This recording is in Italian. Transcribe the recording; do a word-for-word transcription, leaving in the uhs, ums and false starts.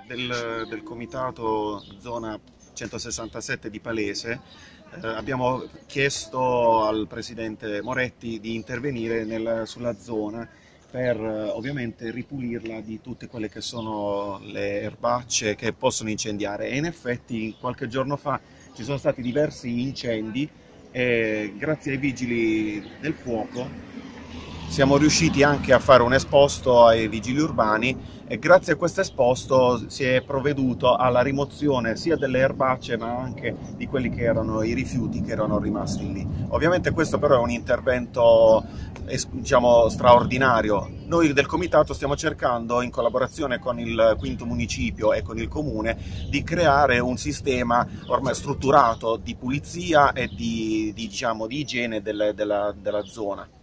del, del comitato zona centosessantasette di Palese eh, abbiamo chiesto al presidente Moretti di intervenire nel- sulla zona per eh, ovviamente ripulirla di tutte quelle che sono le erbacce che possono incendiare, e in effetti qualche giorno fa ci sono stati diversi incendi e grazie ai vigili del fuoco siamo riusciti anche a fare un esposto ai vigili urbani, e grazie a questo esposto si è provveduto alla rimozione sia delle erbacce ma anche di quelli che erano i rifiuti che erano rimasti lì. Ovviamente questo però è un intervento, diciamo, straordinario. Noi del comitato stiamo cercando, in collaborazione con il quinto municipio e con il comune, di creare un sistema ormai strutturato di pulizia e di, di, diciamo, di igiene delle- della della zona.